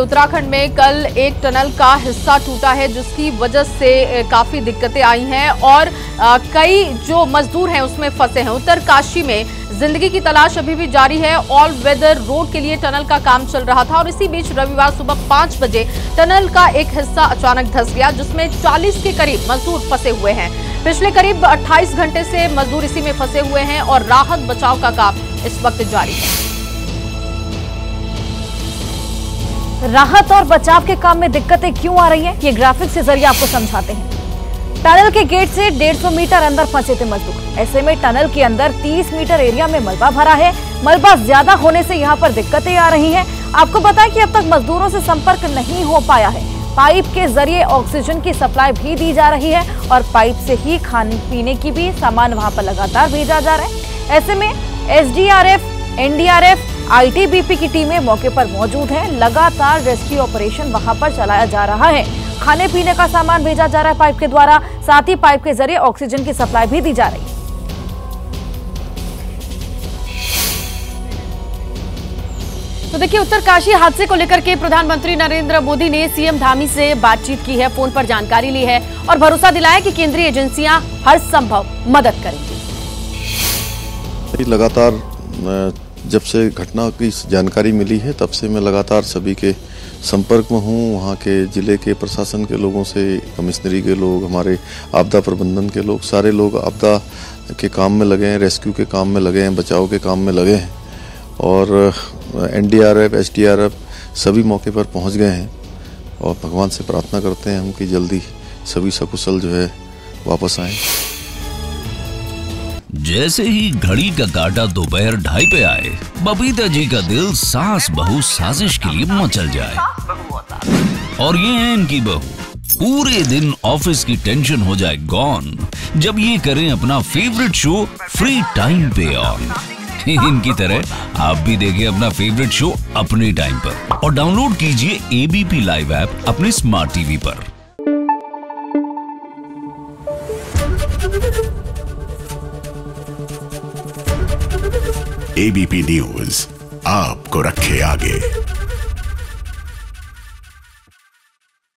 उत्तराखंड में कल एक टनल का हिस्सा टूटा है, जिसकी वजह से काफी दिक्कतें आई हैं और कई जो मजदूर हैं उसमें फंसे हैं। उत्तरकाशी में जिंदगी की तलाश अभी भी जारी है। ऑल वेदर रोड के लिए टनल का काम चल रहा था और इसी बीच रविवार सुबह 5 बजे टनल का एक हिस्सा अचानक धंस गया, जिसमें 40 के करीब मजदूर फंसे हुए हैं। पिछले करीब 28 घंटे से मजदूर इसी में फंसे हुए हैं और राहत बचाव का काम इस वक्त जारी है। राहत और बचाव के काम में दिक्कतें क्यों आ रही हैं, ये ग्राफिक्स के जरिए आपको समझाते हैं। टनल के गेट से 150 मीटर अंदर फंसे थे मजदूर। ऐसे में टनल के अंदर 30 मीटर एरिया में मलबा भरा है। मलबा ज्यादा होने से यहाँ पर दिक्कतें आ रही हैं। आपको बताएं कि अब तक मजदूरों से संपर्क नहीं हो पाया है। पाइप के जरिए ऑक्सीजन की सप्लाई भी दी जा रही है और पाइप से ही खाने पीने की भी सामान वहां पर लगातार भेजा जा रहा है। ऐसे में एसडीआरएफ, एनडीआरएफ, आईटीबीपी की टीमें मौके पर मौजूद हैं। लगातार रेस्क्यू ऑपरेशन वहां पर चलाया जा रहा है। खाने पीने का सामान भेजा जा रहा है पाइप के द्वारा, साथ ही पाइप के जरिए ऑक्सीजन की सप्लाई भी दी जा रही है। तो देखिए, उत्तरकाशी हादसे को लेकर के प्रधानमंत्री नरेंद्र मोदी ने सीएम धामी से बातचीत की है, फोन पर जानकारी ली है और भरोसा दिलाया कि केंद्रीय एजेंसियां हर संभव मदद करेंगी। लगातार जब से घटना की जानकारी मिली है तब से मैं लगातार सभी के संपर्क में हूँ। वहाँ के जिले के प्रशासन के लोगों से, कमिश्नरी के लोग, हमारे आपदा प्रबंधन के लोग, सारे लोग आपदा के काम में लगे हैं, रेस्क्यू के काम में लगे हैं, बचाव के काम में लगे हैं और एनडीआरएफ, एसडीआरएफ सभी मौके पर पहुँच गए हैं और भगवान से प्रार्थना करते हैं हम कि जल्दी सभी सकुशल जो है वापस आएँ। जैसे ही घड़ी का काटा दोपहर 2:30 पे आए, बबीता जी का दिल सास बहू साजिश के लिए मचल जाए। और ये है इनकी बहू, पूरे दिन ऑफिस की टेंशन हो जाए गॉन जब ये करें अपना फेवरेट शो फ्री टाइम पे ऑन। इनकी तरह आप भी देखिए अपना फेवरेट शो अपने टाइम पर और डाउनलोड कीजिए एबीपी लाइव ऐप अपने स्मार्ट टीवी पर। एबीपी न्यूज आपको रखे आगे।